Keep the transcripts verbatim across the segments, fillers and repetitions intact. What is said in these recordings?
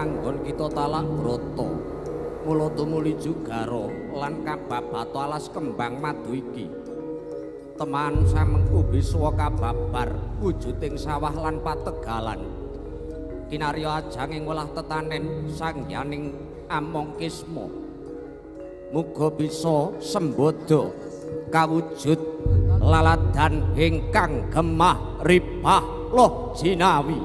anggon kita talak broto mula tumuli jugara lan kababat alas kembang madu iki teman samengku biswa kababar wujuding sawah lan pategalan kinarya ajanging welah tetanen sangyaning Amongkisma muga bisa sembodo kawujud laladan ingkang gemah ripah loh jinawi.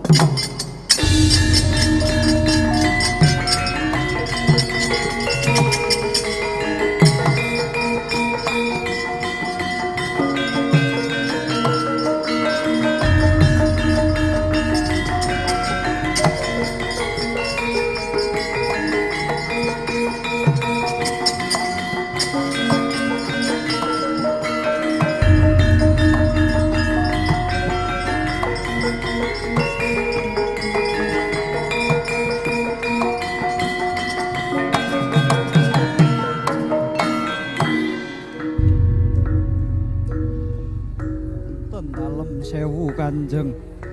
Kanjeng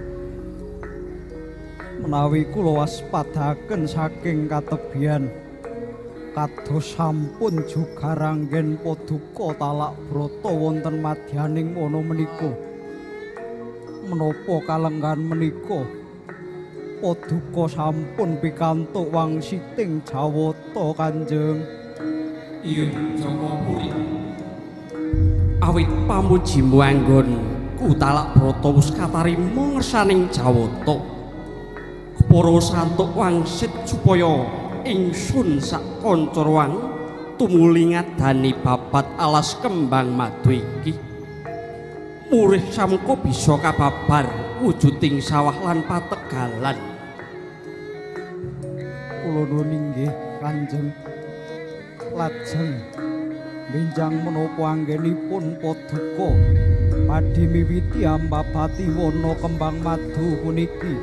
menawi kula waspadaken saking katebian kados sampun jugaranggen paduka talak brata wonten madyaning wana menika menapa kalenggan menika paduka sampun pikantuk wangsiting Jawata Kanjeng. Iya Jomopuri awit pamujimu anggon talak brata wis katarima ngersaning Jawata para santuk wangsit supaya ingsun sak kanca ruang tumuli ngadani babat alas kembang madu iki murih samengko bisa kababar wujuding sawah lan pategalan. Kula nuwun inggih Kanjeng. Lajeng benjang menapa anggenipun paduka badhe miwiti ambabati wana kembang madu puniki.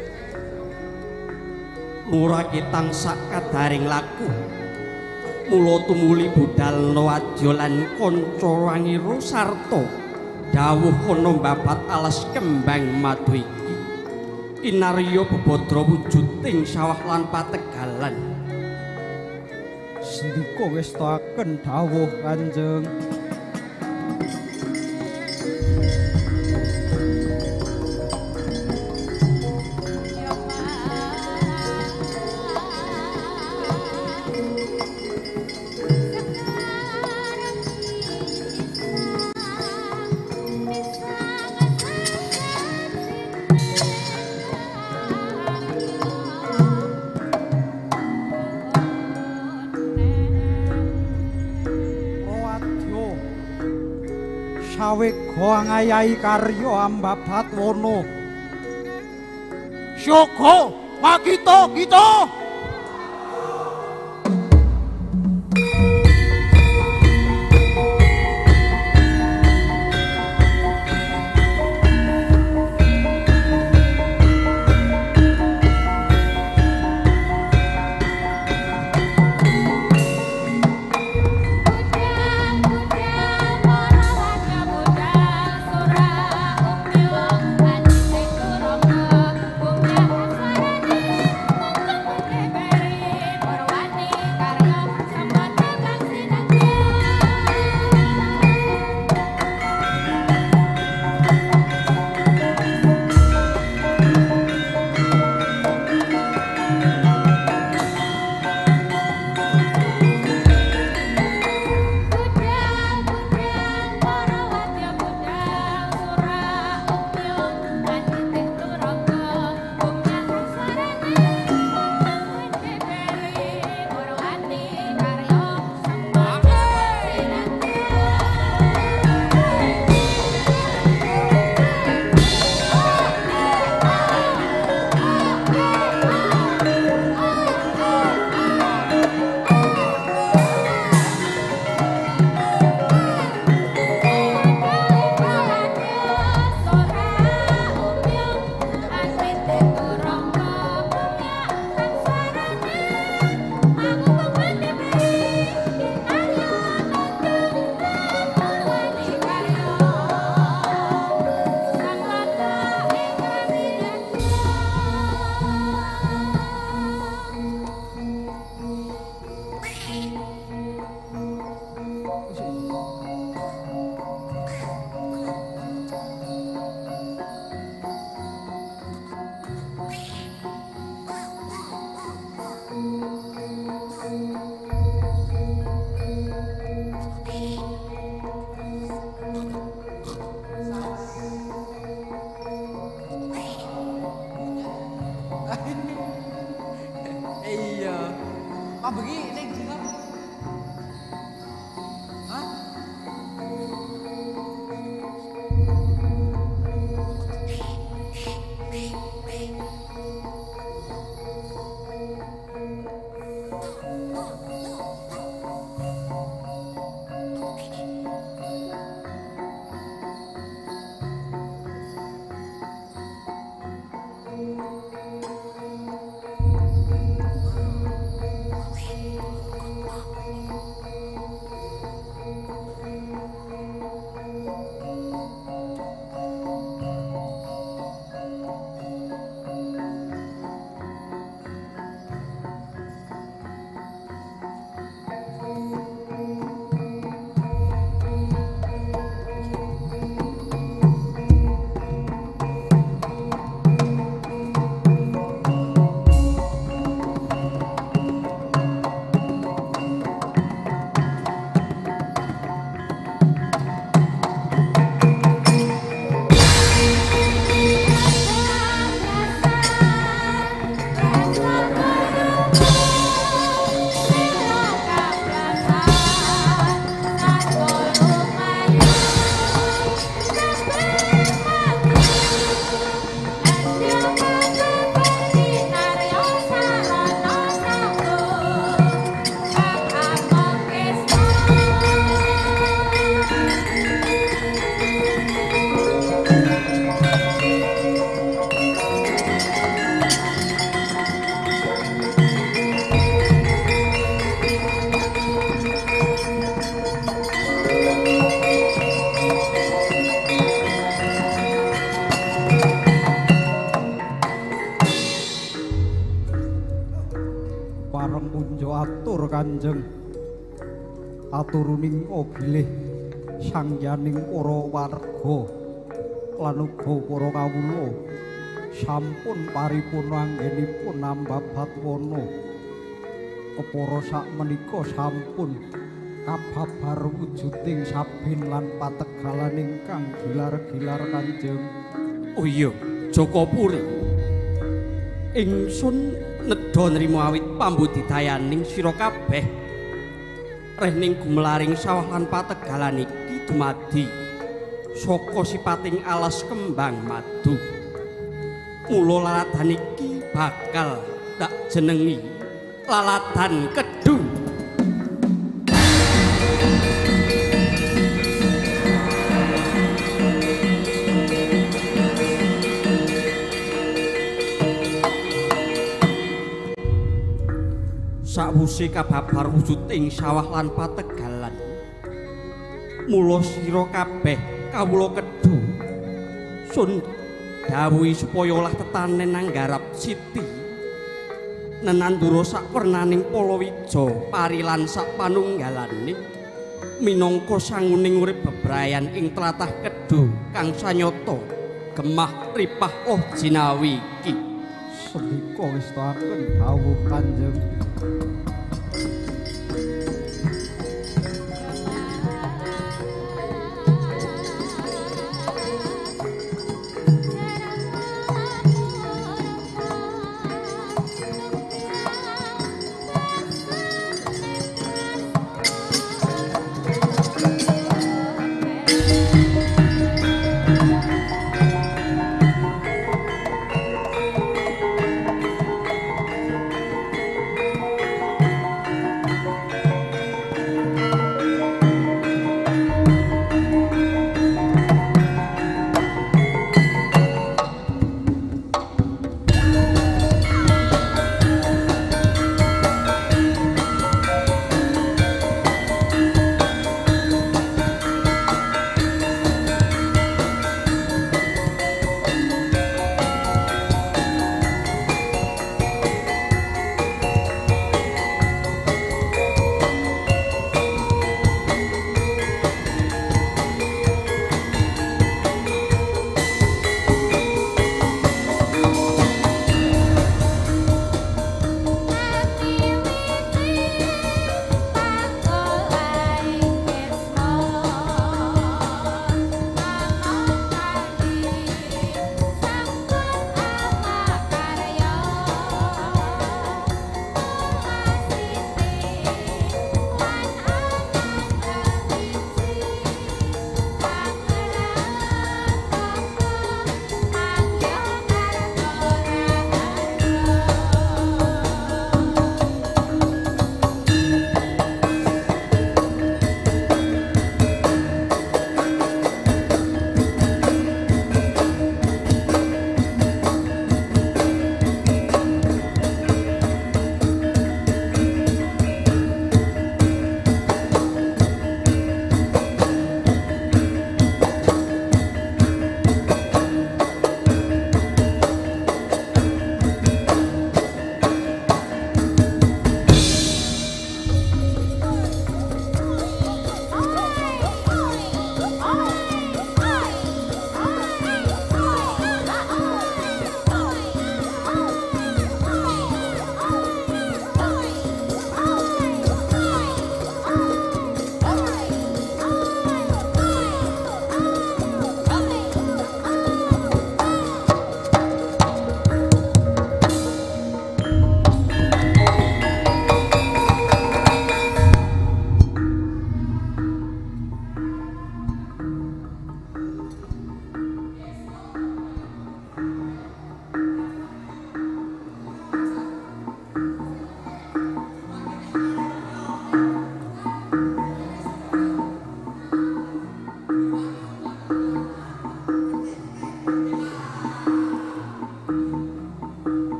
Nurake tansah kadaring laku. Mula tumuli budal wadya lan kanca wangira sarta dawuh ana mbabat alas kembang madu iki. Inarya bebadra wujuding sawah lan pategalan. Sendika ngestakaken dawuh Kanjeng. Sawega ngayahi karya ambabat wana. Syoga magita kita. bengi ning ndi kok? Hah? Kanjeng aturuning bilih sangyaning para warga lan uga para kawula sampun paripurna anggenipun Ambabat Wana kepara sakmenika sampun kababar wujuding Sabin lan pategalan ingkang gilar-gilar Kanjeng. Oh iya, Jokapuri. Ingsun nedha nrimo awit pambudidayaning sira kabeh. Reh ning gumelaring sawah lan pategalan iki dumadi saka sipating alas kembang madu. Mula laladan iki bakal tak jenengi Laladan Kedu. Sakwuse kababar wujud ing sawah lan pategalan, mula sira kabeh kawula Kedu sun dawuhi supaya olah tetanen nanggarap siti nenandura sakwernaning palawija parilan sapanunggalane minangka sanguning urip bebrayan ing tlatah Kedu kang sanyata gemah ripah oh jinawi iki. Sedika ngestakaken dawuh Kanjeng.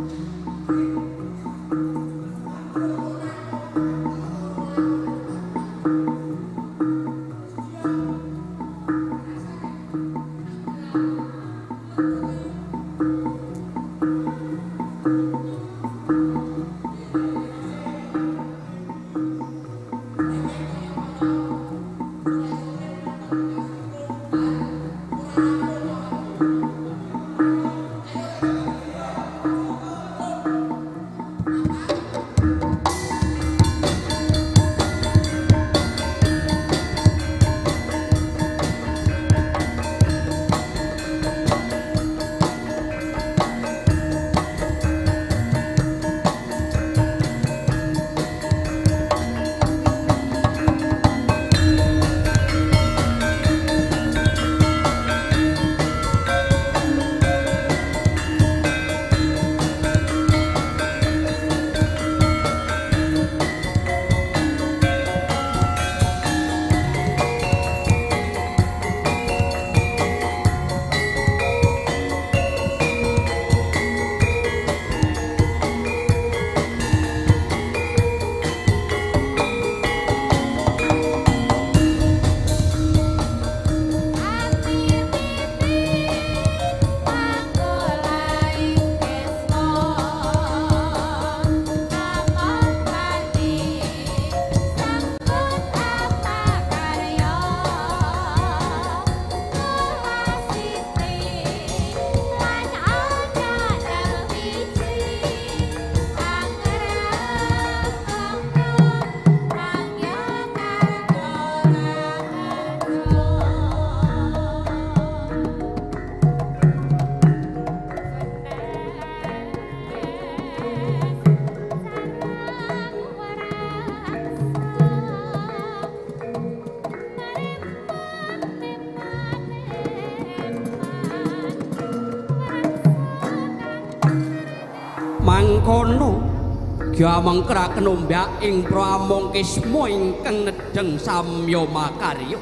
Mangkono gyameng kraken ombak ing pramangkisma ingkang nedheng samya makarya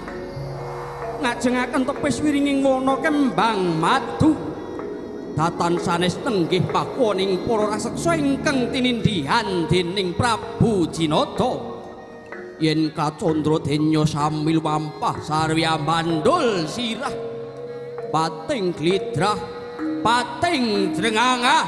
ngajengaken tepis wiringing wana kembang madu datan sanes tenggih pakuwaning para raseksa ingkang tinindhihan dening Prabu Jinata yen kacandra denya sami lumampah sarwi ambandul sirah pating glidrah pating drengangah.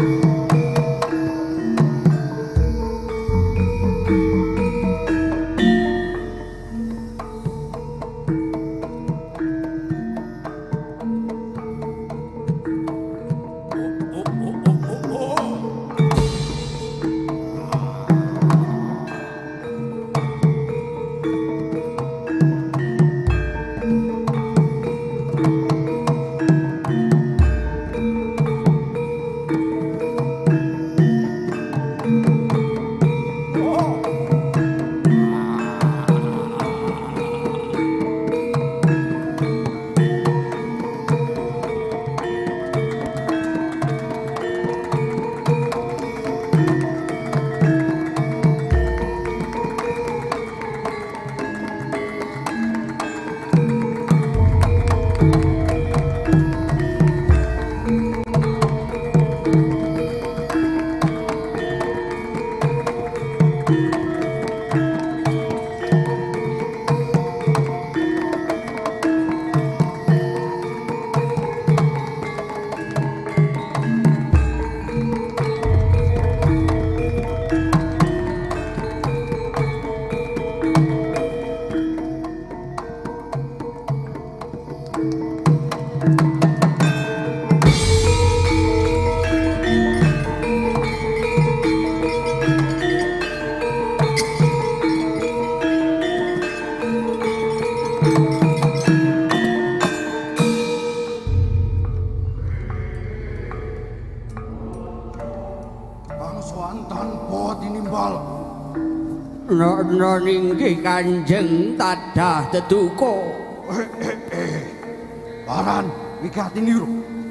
Nono ninggih Kanjeng tadah teduka. Eh, eh, eh. Paran wigati niru.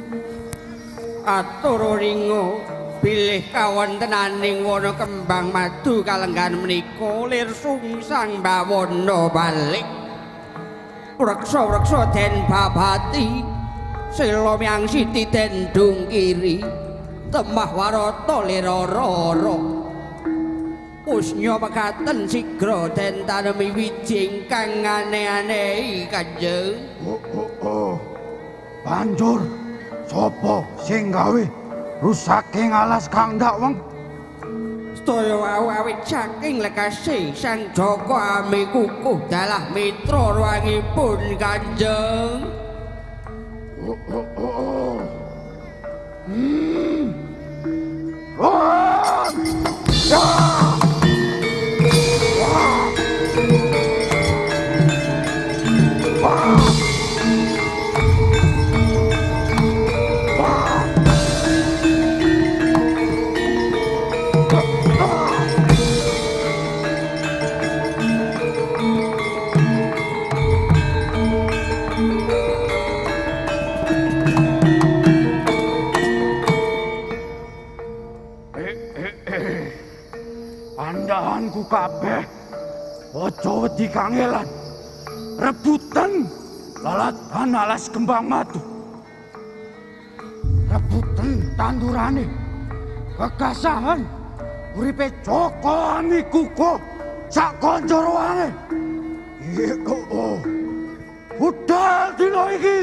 Atur ringo bilih kawontenaning wana kembang madu kalenggan menika lir sungsang bawana balik. Reksa-reksa den babati sila miang siti den dungkiri temah warata lir ora-ora. Pusnya mekaten sigra den tanemi wiji ingkang aneh-aneh Kanjeng. Oh, oh, oh. Banjur sapa sing gawe rusake alas Kang Dakweng? Sedaya wau awit saking lekase Sang Joko Ami kukuh dalah mitra ruangipun Kanjeng. Oh, oh, oh. Hmm. Oh! Ya! Andahanku kabeh aja wedi kangelan rebutan lalatan alas kembang madu, rebutan tandurane kekasahan uripe Joko Ami kukuh sak kanca ruange. Iya oh budal dina iki.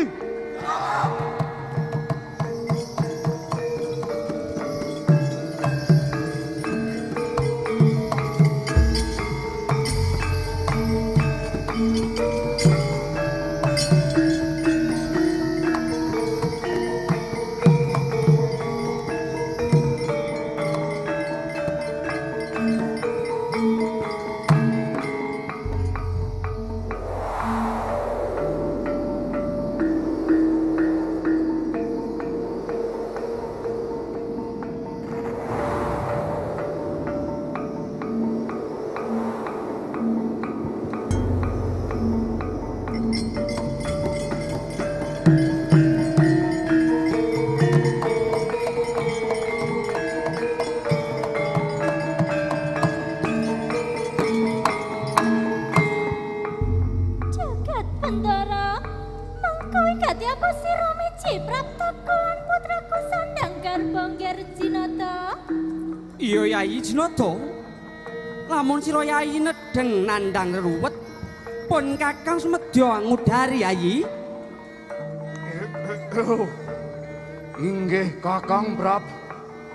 Iya Yai Jinata, lamun sira Yai nedeng nandang ruwet pun Kakang semedya ngudari Yai. Inggih Kakang Prabu.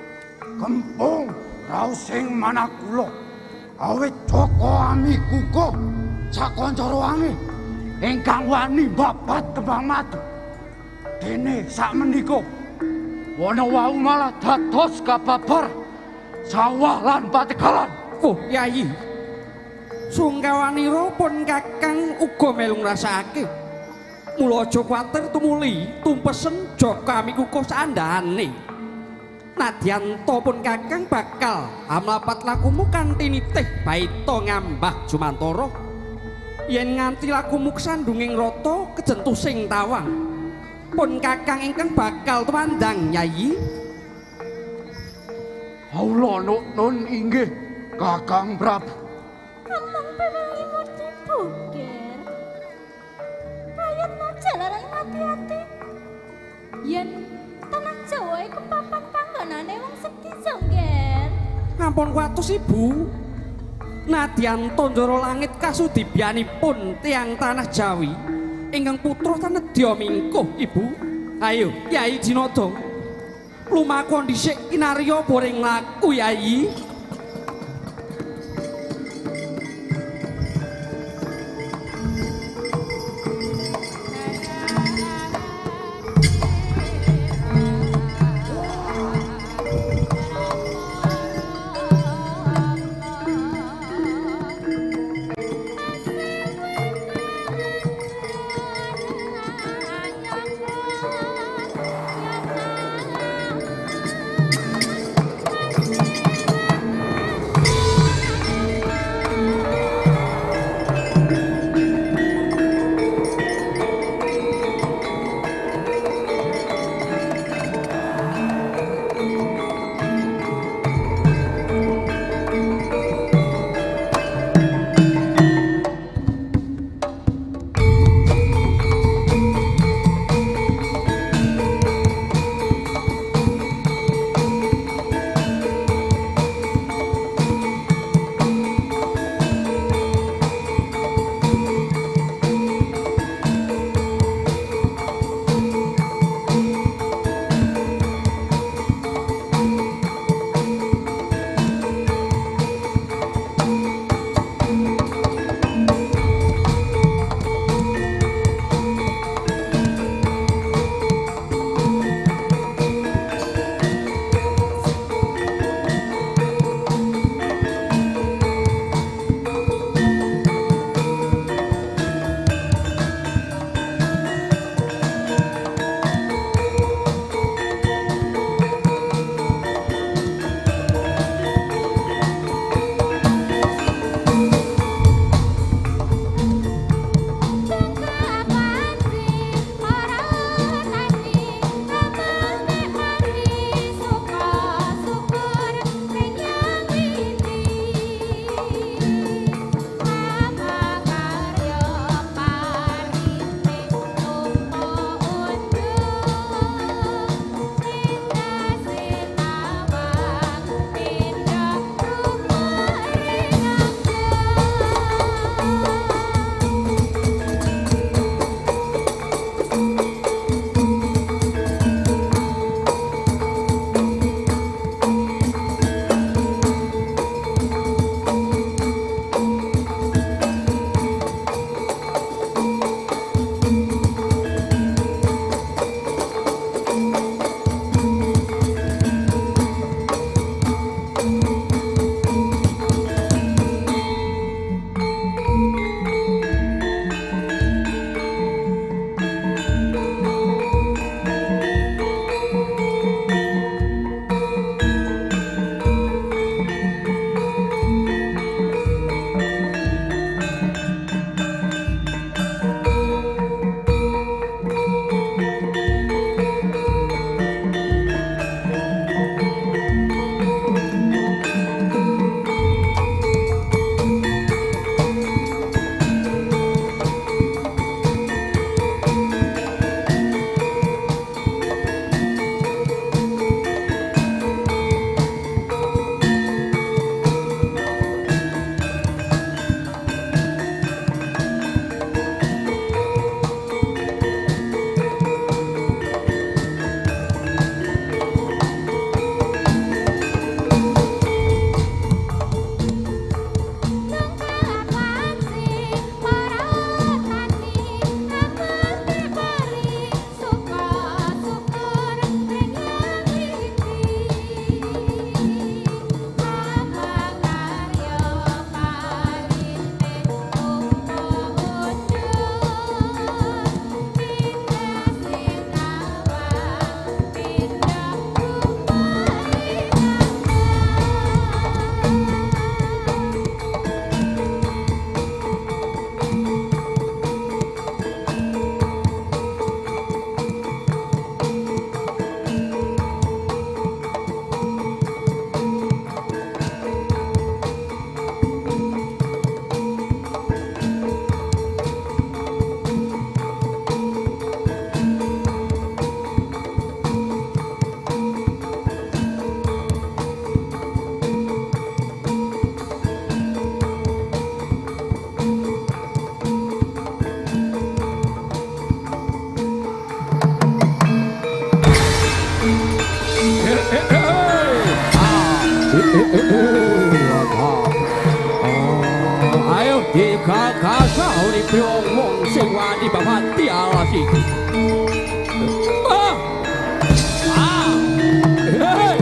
Kempung raos sing manah kula. Awit Joko amikuku sakanca rowange ingkang wani babat tembang madu. Dene sakmenika wana wau malah dados kababar sawah lan pategalan. Oh, Yayi. Sungkawanira pun Kakang uga melu ngrasakake. Mula aja kuwatir tumuli tumpesen Joko amikuku sandhane. Nadyan to pun Kakang bakal amlapat lakumu kanthi nitih baita ngambah Jumantara. Yen nganti lakumu kesandunging rata kejentusing tawang, pun Kakang ingkang bakal tumandang, Yayi. Haula nun inggih Kakang Prabu. Amang pewangimu dibuger. Rayatna jalaran hati-hati. Yen tanah Jawa iku papan panggonane wong sekti Jongger. Ngampun kuatus Ibu. Nadyan Tandara Langit kasudibyanipun tiyang tanah Jawi ingkang putra tanedya mingkuh, Ibu. Ayo, Yai Jinada. Lumaku dhisik kinarya boring laku, Yayi. Ayo digagas urip wong sing wani babati alas iki. Ah! Ah! Hey!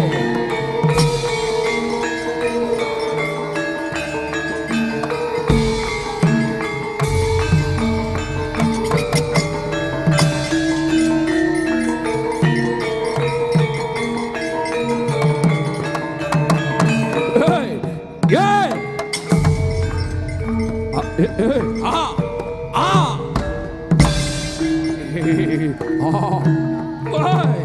Ah! Ah! Oh! Hey!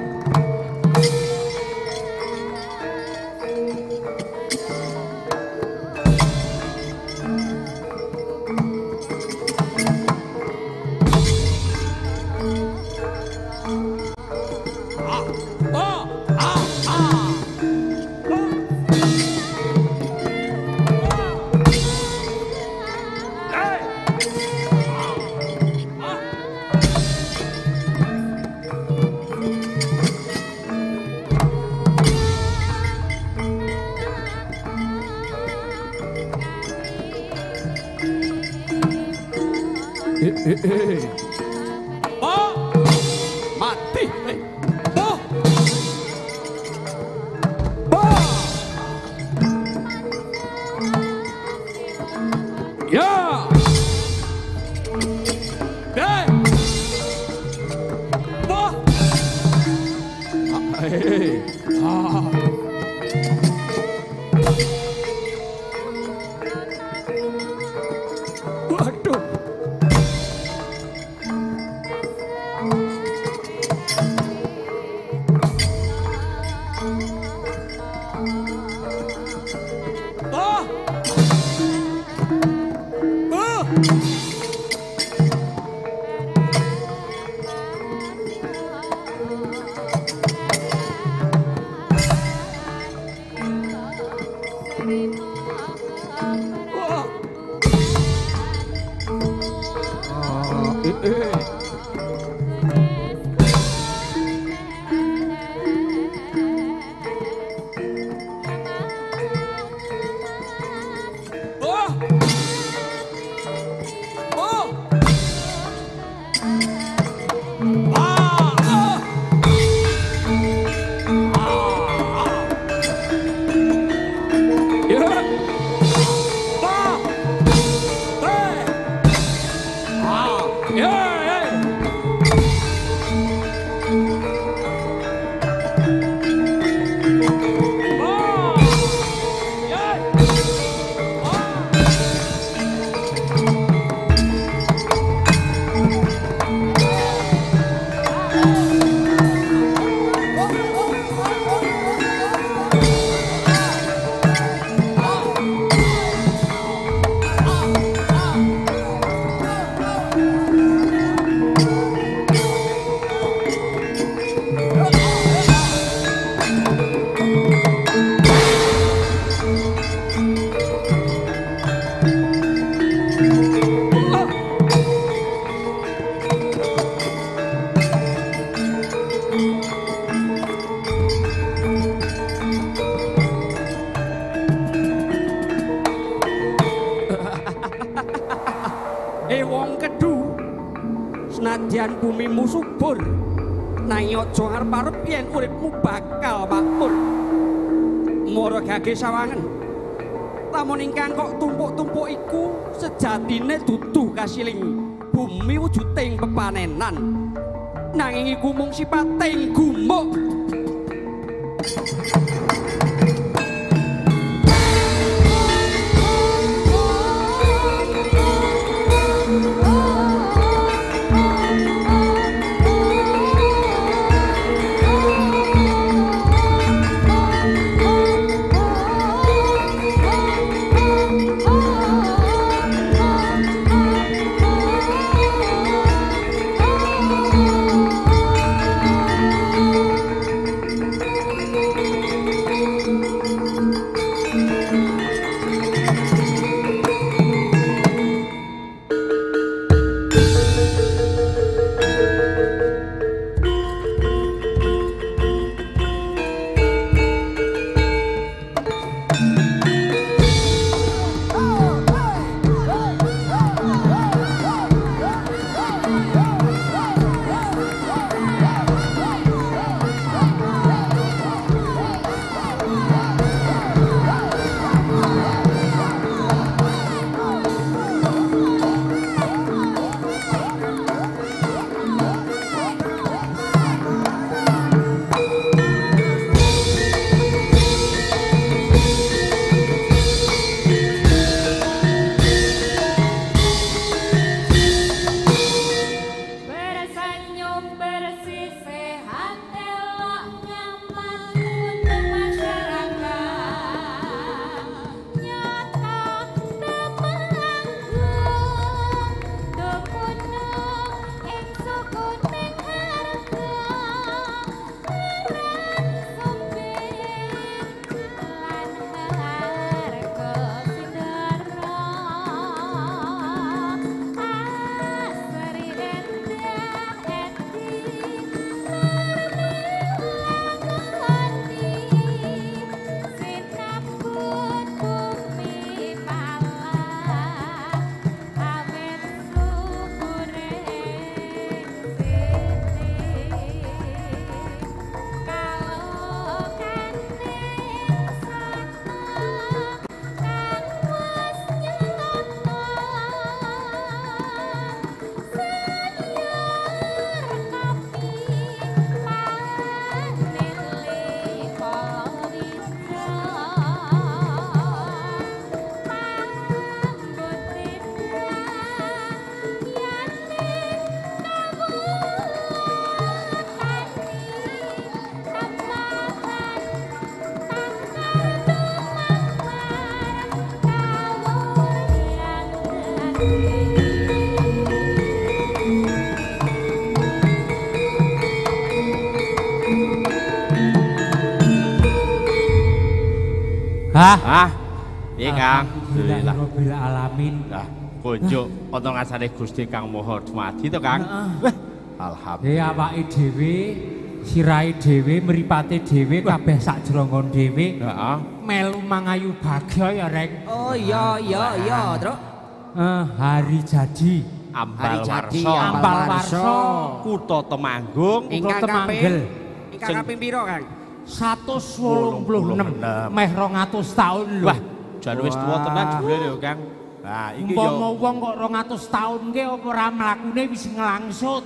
Oh, mati. Oh, oh, ya, deh, oh, hey, ah. Waduh. Senadyan bumimu subur, nanging aja arep-arep yen uripmu bakal makmur. Mara gage sawangen, lamun ingkang kok tumpuk-tumpuk iku sejatine dudu kasiling bumi wujuding pepanenan, nanging iku mung sipating gumuk. Oh, Hah? Hah? Piye Kang? Alhamdulillah. Rabbil alamin. Lah, kunjuk ana ngarsane Gusti Kang Maha Dumadi to Kang. Heeh. Alhamdulillah. Ya awake dhewe, sirahe dhewe, mripate dhewe kabeh sajrongon dhewe. Heeh. Melu mangayu bagya ya, Rek. Oh iya iya iya, Truk. Eh, hari jadi Ambal Hari jadi, Warsa. Ambal Warsa. Kutha Temanggung. Ingkang Temanggel. kaping ingkang kaping pira, Kang? seratus wolung puluh enam meh rong atus taun lho. Wah, jan wis tuwa tenan jebule lho Kang. Nah, iki yo Umpama wong kok rong atus taun ke apa ora mlakune wis nglangsut.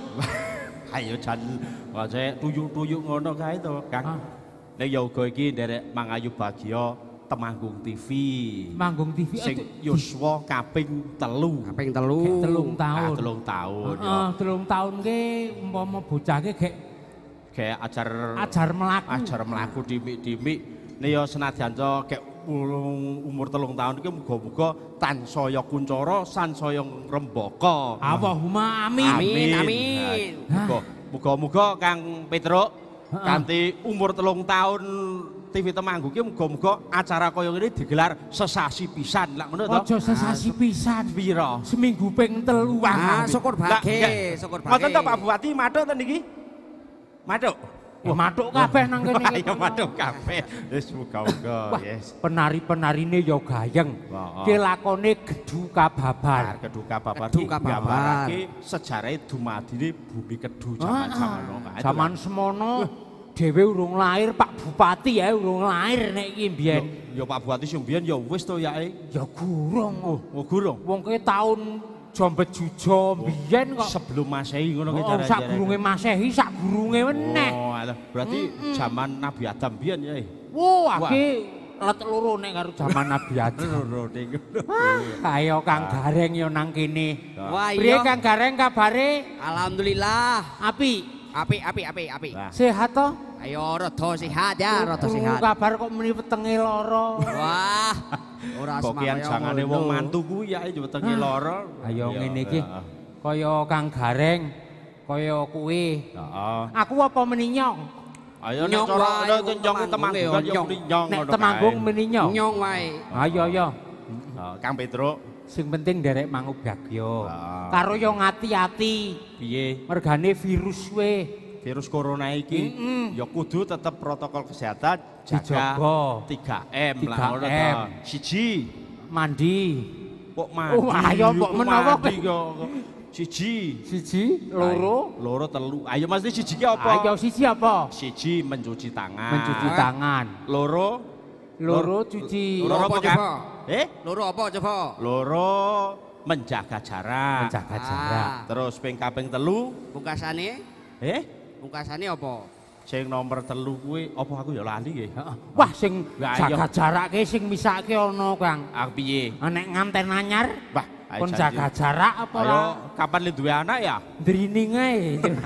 ayo jan wae tuyuk-tuyuk ngono kae to, Kang. Ah. Nek ya uga iki nderek Mangayu Bagya Temanggung T V. Manggung T V Sing yuswa kaping telu. Kaping telu. Gek telung Ah, taun. telung taun ya. Heeh, telung taun ke umpama bocah ke gek Kayak ajar ajar mlaku. ajar mlaku dimik-dimik. Nek ya senadyan to kayak ulung umur telung taun iki muga-muga tansaya kuncara sansaya ngrembaka. Allahumma amin. Amin, amin. Nah, muga- Muga-muga Kang Petruk Heeh. kanthi umur telung taun T V Temanggung ki muga-muga acara kaya ngene digelar sesasi pisan lak ngono to. Aja sesasi pisan. Pira? Seminggu ping telu. Ah, syukur Lah, bage, enggak. syukur bage. Ngoten to Pak Bupati mathuk ten iki? Mathuk. Wah, mathuk kabeh nang kene. Wah, ya mathuk kabeh. Wis muga-muga, Wah, yes. penari-penarine ya gayeng. Wah. Ki lakone Gedu Kababar. Keduka babar Kedu iki Kababar. nggambarake sejarah dumadine bumi Kedu jaman-jaman ngono kae. Zaman semono dhewe urung lahir, Pak Bupati ya urung lahir nek iki mbiyen. Ya Pak Bupati sing mbiyen ya wis to yae. Ya gurung. Oh, Oh, gurung. wong ke taun Jombet Jujo mbiyen kok. Sebelum Masehi ngono ki Oh, cara. sak gurunge Masehi, sak gurunge meneh. Oh, alah. Berarti zaman Nabi Adam biyen ya. Wah, iki let loro nek karo zaman Nabi Adam. Loro ning ngono. Ayo Kang Gareng yo nang kene. Wah, Priye iya. Kang Gareng kabare? Alhamdulillah. Api. Api, api, api, api. Nah. Sehat to? Ayo rada sehat ya, rada Krungu sehat. kabar kok meni wetenge lara. Wah. Ora Kok kian jangane wong mantu kuwi ya wetenge lara. Ayo Ya, ngene iki. ya. Kaya Kang Gareng, kaya kuwi. Heeh. Aku apa meni nyong? Ayo nek Nyong cara wae, nek wong nyong Temanggung Temanggung ya, kan ya nyong. muni nyong Nek ngono Temanggung kae. meni nyong. Nyong wae. Ayo yo. Oh, Kang Petruk, Sing penting nderek mangu bagya. Ah. Karo yo ngati-ati. piye? Mergane virus we. Virus corona iki ya kudu tetep protokol kesehatan Dijaga. jaga tiga M lah tiga ngono to. M. Siji, Mandi. kok mandi. Oh, ayo, kok menawa mandi kok. Siji, Siji, loro. Ayo, loro telu. Ayo mesti siji ki apa? Ayo siji apa? Siji mencuci tangan. Mencuci tangan. Loro, Loro cuci loro apa apa kan? coba? Eh? Loro apa coba? Loro menjaga jarak. menjaga jarak. Ah, Terus ping kaping telu, pungkasane, eh? pungkasane apa? Sing nomor telu kuwi apa aku ya lali nggih. Heeh. Wah sing Lah, iya. jaga jarak ke sing misake ana Kang. Ah piye? Nek nganten anyar Bah, ayo kon janji. jaga jarak apa Ayo, ora? kapan lu duwe anak ya? Drining ae.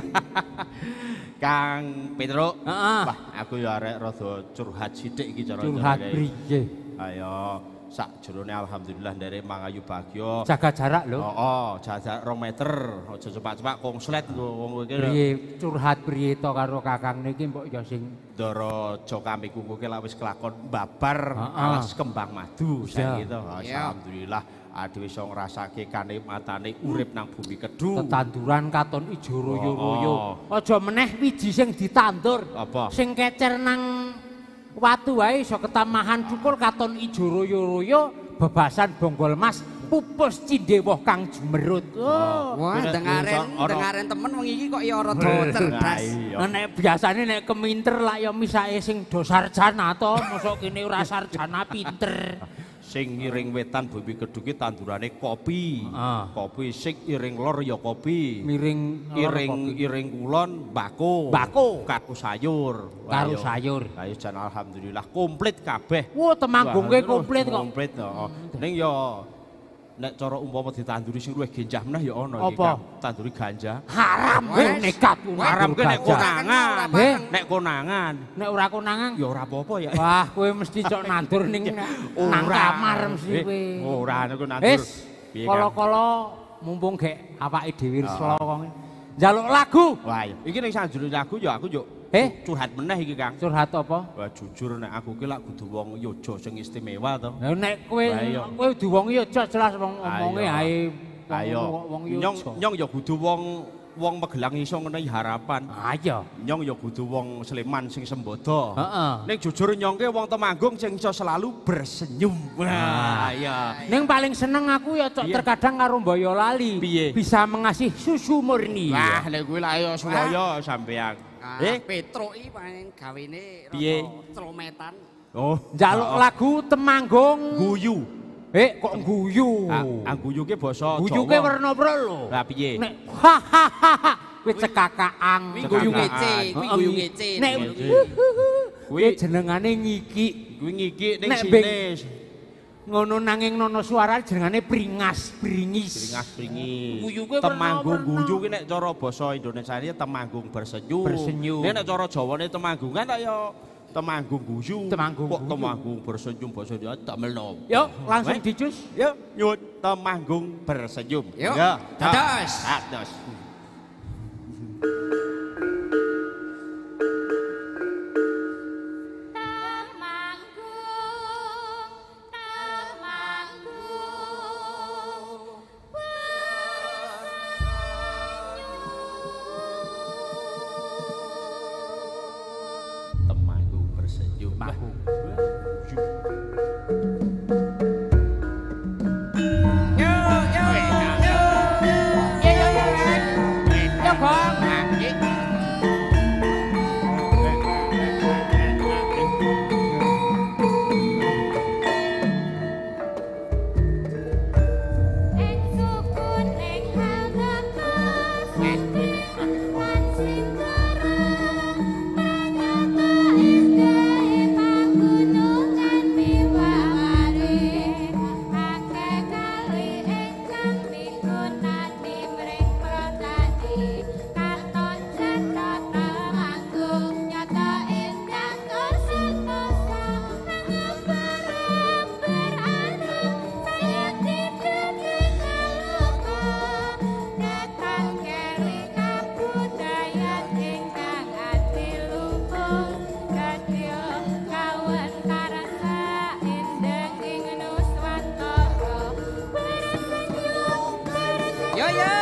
Kang Petruk. Heeh. Wah, aku ya arek rada curhat sithik iki cara Curhat carane. priye? Ayo, sak jerone alhamdulillah dari Mangayu Bagya. Jaga jarak lho. Oh, oh, jarak rong meter, aja cepak-cepak konslet lho wong iki. Priye curhat priye to karo Kakang niki mbok ya sing Ndara kami kuku ki lak wis kelakon babar Heeh. alas kembang madu Iya. saya gitu. Iya. Alhamdulillah adewe iso ngrasake kanikmatane urip nang bumi Kedu. tetanduran katon ijo royo-royo. Oh. Aja meneh wiji sing ditandur. Apa? Sing kecer nang watu wae iso ketamahan cukul katon ijo royo-royo, bebasan bonggol mas, pupus cindewoh kang jumerut. Oh. Wah, Nek dengaren, iso ana- dengaren temen wong iki kok ya rada cerdas. iya. Nah, nek biasane nek keminter lah ya misake sing do sarjana to, mosok kene ora sarjana pinter. Sing iring wetan bumi Kedu ki tandurane kopi. Ah. Kopi sing iring lor ya kopi. Miring Iring iring kulon bako. Bako. Karo sayur. Karo Ayo. sayur. Ayo jan alhamdulillah komplit kabeh. Wah, Temanggung Wah, ke komplit kok. Komplit oh. Ning ya nek cara umpama ditanduri sing luwih genjah meneh ya ana iki Apa? Kang. Tanduri ganja. Haram Wes. weh nekat ku Haram ki nek gajah. konangan. Eh? Nek konangan Nek ora konangan ya ora apa-apa ya. wah, kowe mesti cok nandur ning nang Ora. kamar mesti Eh, kowe. ora niku nandur. Wis, Piye, Kang? kala-kala mumpung gek awake dhewe wis lowong. Njaluk lagu. Wah, iya. Iki ning sanjroning lagu ya aku yo Eh? Curhat meneh iki, Kang. Curhat apa? Wah, jujur nek aku ki lak kudu wong yojo sing istimewa to. Lah nek kowe Lah iya. kowe kudu wong yojo jelas wong omonge ae Ayo. wong Nyong yojo. nyong ya kudu wong wong Magelang iso ngenehi harapan. Ayo. Nyong ya kudu wong Sleman sing sembodo. Heeh. Ning jujur nyong ke wong Temanggung sing iso selalu bersenyum. Wah, iya. Ning paling seneng aku ya cok Piye? terkadang karo Boyolali Piye? bisa mengasih susu murni. Wah, nek kuwi lak ya sulaya sampean. Eh, Eh, Petro iki paling gawene Piye? rada celometan. oh, Njaluk maaf. lagu Temanggung. guyu. Eh kok guyu? Ah, ah, guyu ki basa Jawa. Guyu ke werna pro lho. Lah piye? Nek hahaha kuwi cekakaang. Kuwi Cekakaang. guyu ngece, kuwi guyu ngece. Nek kuwi jenengane ngiki. Kuwi ngiki ning Nek sine. Ngono nanging nono suara jenengane bringas, bringis. Bringas bringi. Guyu kuwi Temanggung werna-werna. guyu ki nek cara basa Indonesia ini Temanggung bersenyum. Bersenyum. Nek nek cara Jawane Temanggungan tak ya Temanggung guyu. Temanggung Kok guyu. Temanggung bersenyum basa Jawa tak melno. Yuk langsung Weh. dicus. Yuk, nyut Temanggung bersenyum. Yuk, Ya, dados. Dados. Temanggung, Temanggung, Temanggung bersenyum. Temanggung. Yo Bang. Ing sukun ing halakos lan singgaran pranyata indahe panggunungan miwari akeh kali ingkang migunani mring protani katon cetok Temanggung nyata indah kursantosa berana saya tidak lupa datang keri kabudayan ingkang ati luhur kadya kawan karasa indeng ing nuswantara bersenyum bersenyum Yo yo.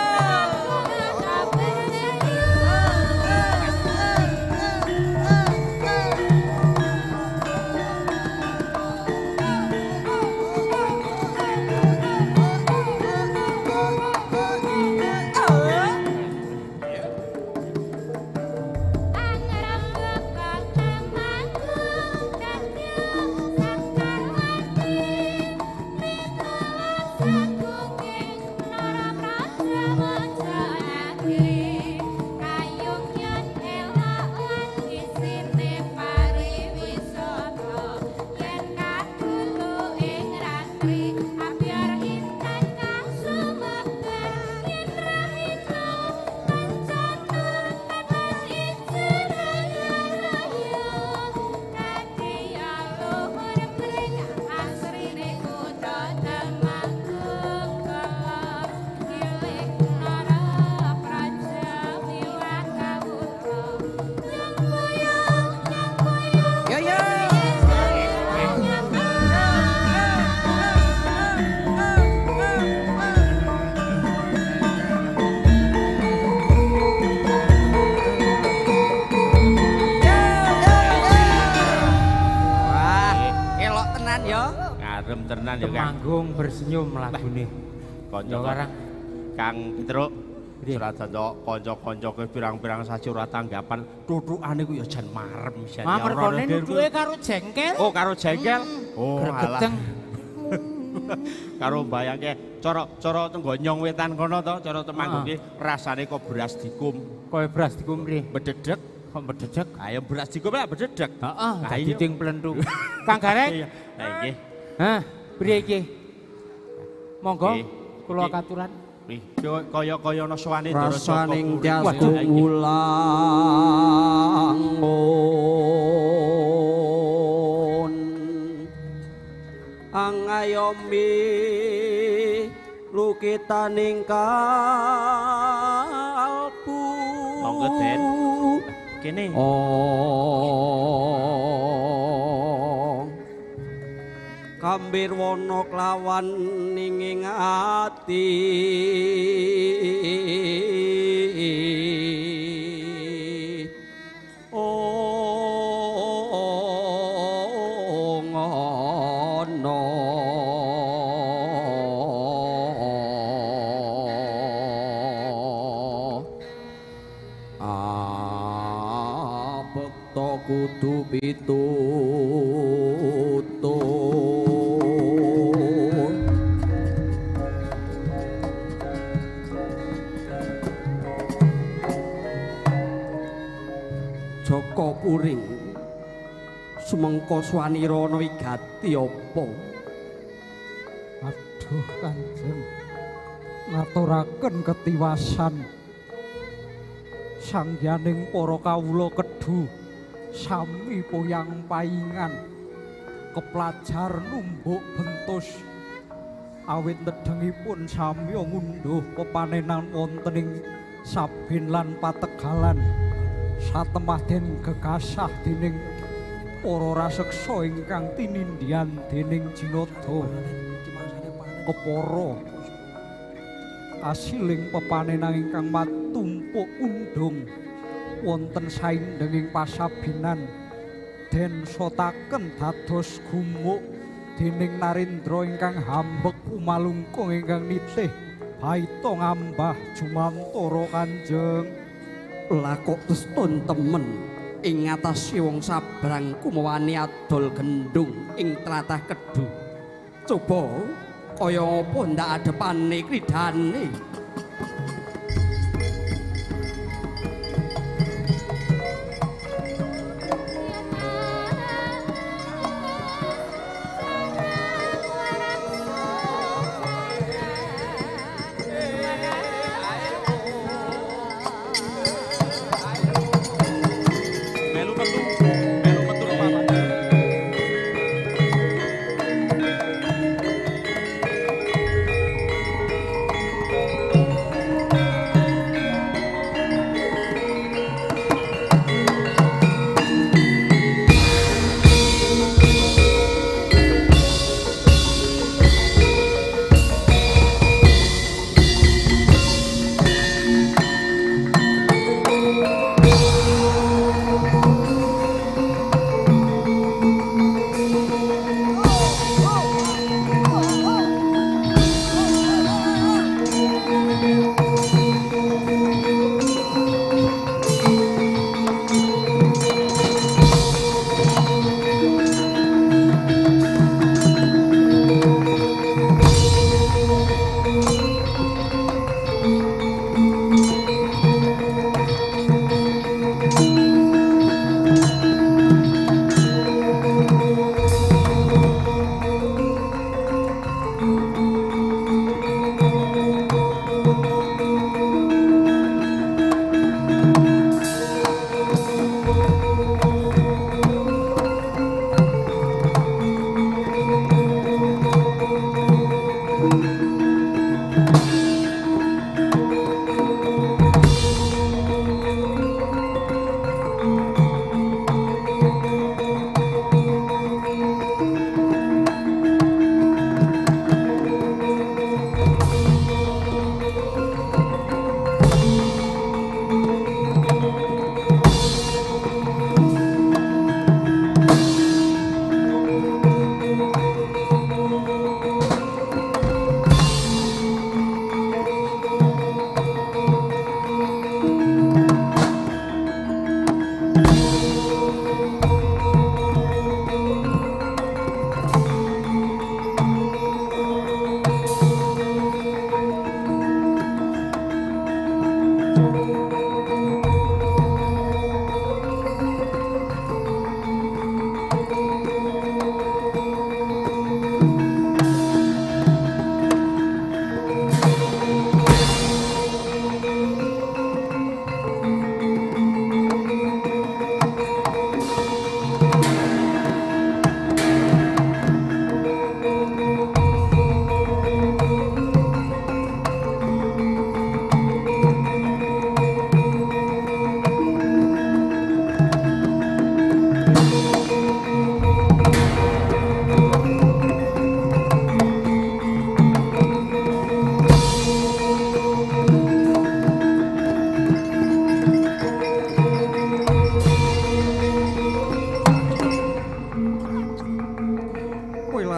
Yo yo. Wah, elok tenan yo. Ngarem tenan ya, Kang. Temanggung bersenyum lagune. Kanca Ya warang. Kang Petruk. Piye? Surajaya kanca-kanca ke pirang-pirang sasi ora tanggapan tutukane ku ya jan marem jan. Ah ya ora mergone ada nutuke karo jengkel. Oh, karo jengkel. Oh, alah. Gregeteng. Karo bayangke cara cara tenggo nyong wetan kono to, cara Temanggung Ah. ki rasane kok beras dikum, Kowe beras dikum mrih. bededek. Kok bededek? Ayo beras dikum lah bededek. Heeh, Lah dadi iya. ting plentu. Kang Garek. Iya. Lah nggih. Hah, priye iki? Monggo Nggih. kula Nggih. katuran. Nih, kaya-kaya ana suwane Ndara Joko Rasaning Puri. jago Waduh, nggih. ulangun angayomi lukitaning kalbu Monggo, Den. kene. Oh kambir wana klawan ninging ati oh ngono ah bekta kudu pitutur Joko Puring sumengko swanira ana wigati apa Aduh Kanjeng ngaturaken ketiwasan sangyaning para kawula kedhu sami poyang paingan keplajar numbuk bentus awit nedhengipun samya ngunduh pepanenan wonten ing Saben lan Pategalan satemah den gegasah dening para raseksa ingkang tinindhian dening Jinodha kepara asiling pepanenan ingkang matumpuk undung wonten saindenging pasabinan den sotaken dados gumuk dening Narendra ingkang hambek umalungkung ingkang nitih baita ngambah jumantara Kanjeng lah kok testun temen ing ngatasé wong sabrang kumawani adol gendung ing tlatah Kedhu coba kaya apa ndak adepane kridane Melu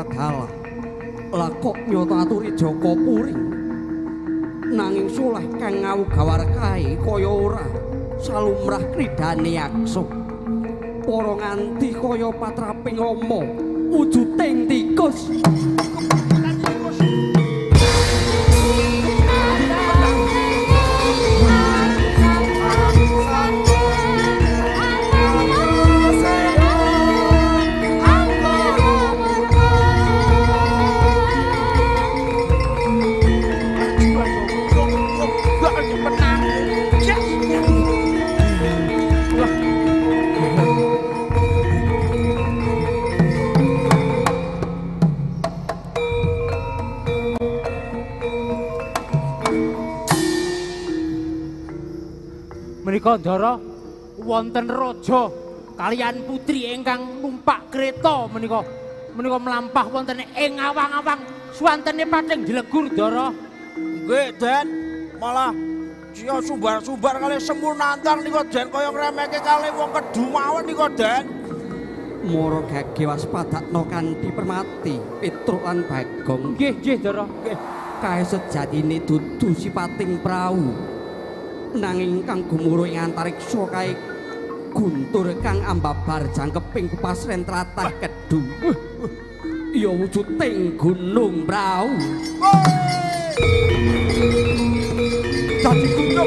Kadalah lakok nyoto aturi Jaka Puring nanging soleh kang ngawugawar kae kaya ora salumrah kridane yaksa para nganti kaya patraping ama wujuding tikus. Menika Ndara wonten raja kaliyan putri ingkang numpak kereta menika menika mlampah wonten ing awang-awang swantene pating jlegur Ndara. Nggih, Den. Malah sia sumbar-sumbar kali semu nantang nika Den kaya ngremehke kali wong kedhu mawon nika Den. Mara gage waspadakna kanthi permati Petruk lan Bagong. Nggih, nggih Ndara. Nggih. Kae sejatine dudu sipating prau. Nanging kang gumuruh ing antariksa kae guntur kang ambabar jangkeping kupasren tlatah kedhu. Ya wujuding gunung prau. Dadi gunung.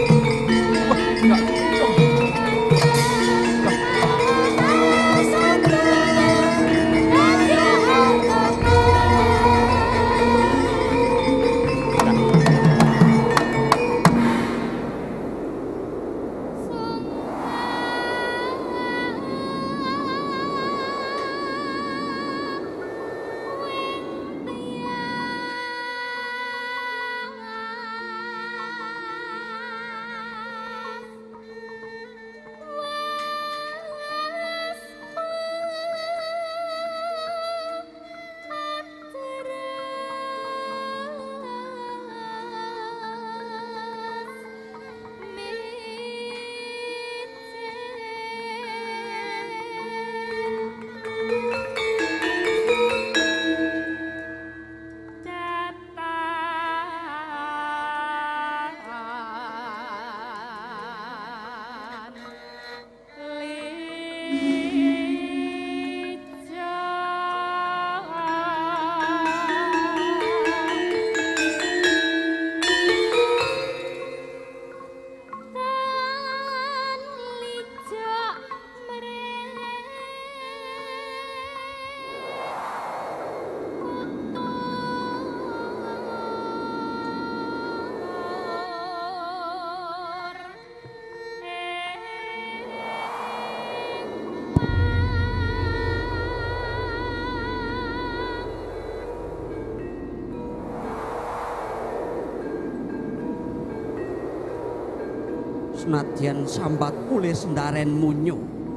Senadyan sambat pulih sendaren munyo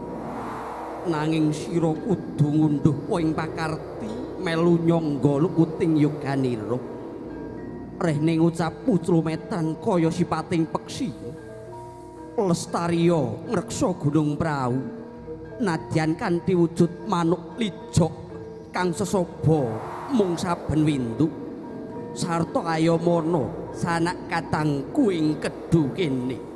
nanging sira kudu ngunduh poing pakarti melu nyangga lukuting yoganira reh ning ucap puclumetan kaya sipating peksi lestariya ngreksa gunung prau nadyan kanthi wujud manuk lijok kang sesaba mung saben windu sarta ayamana sanak katangku ing kedhu kene.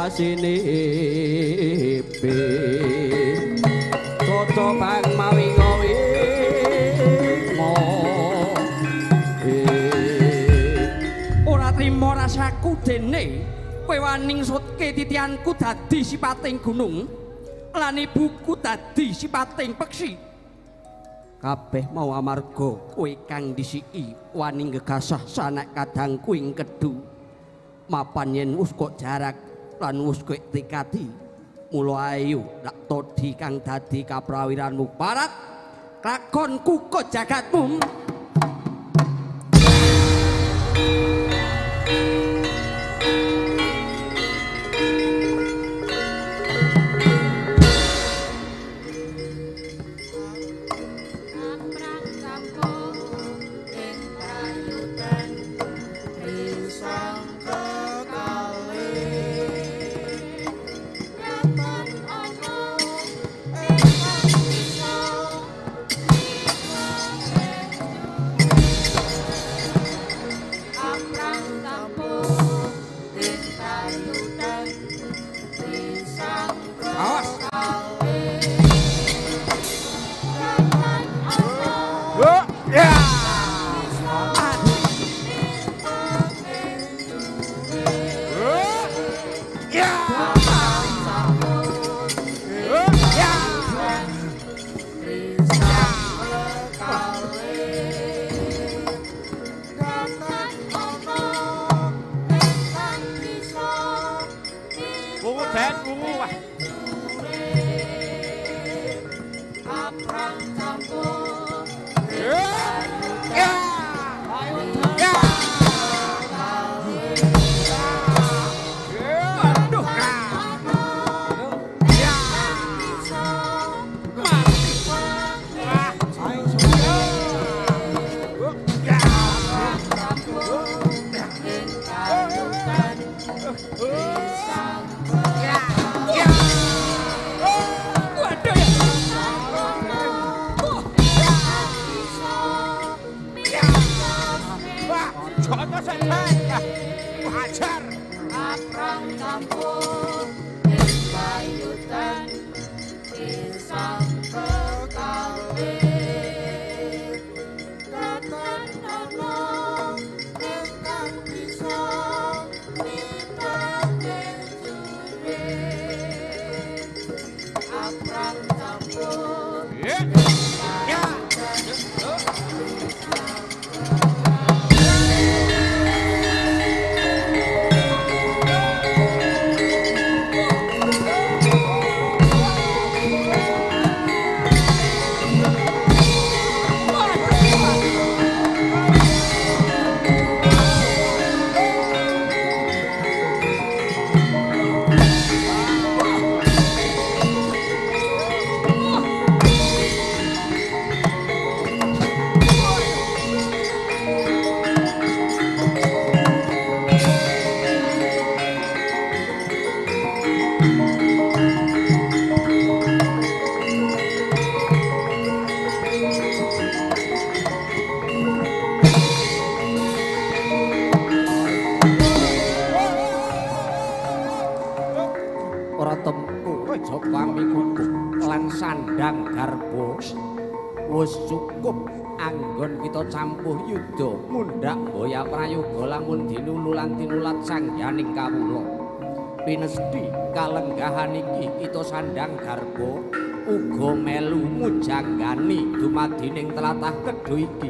asine be toto bang mawi ngowi ngo ora trimo rasaku dene kowe wani ngesutke titianku dadi sipating gunung lan ibuku dadi sipating peksi kabeh mau amarga kowe kang disiki wani gegasah sanek kadangku ing kedu mapan yen wis kok jarak lan wis kowe tikadi mula ayo dak todi kang dadi kaprawiranmu parat lakonku kok jagatmu campuh yuda mundhak boya prayoga lamun dinululan tinulat sangyaning kawula pinesti kalenggahan iki kita sandang garba uga melu mujanggani dumadining tlatah Kedhu iki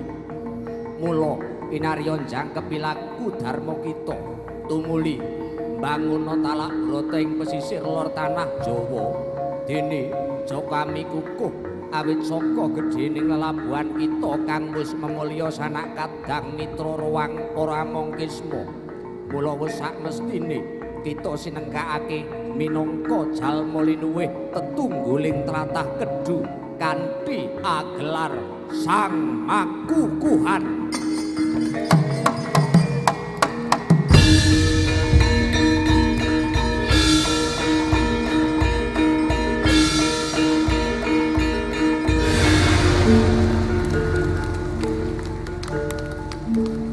mula pinarya jangkepi lagu dharma kita tumuli mbangun talak brata ing pesisir lor tanah Jawa dene Jokami kukuh awit saka gedhening lelabuhan kita kang wis memulya sanak kadang mitra ruwang ora mongkisma mula wis sakmestine kita sinenggakake minangka jalma linuwih tetungguling tlatah Kedhu kanthi agelar Sang Makukuhan. Thank you.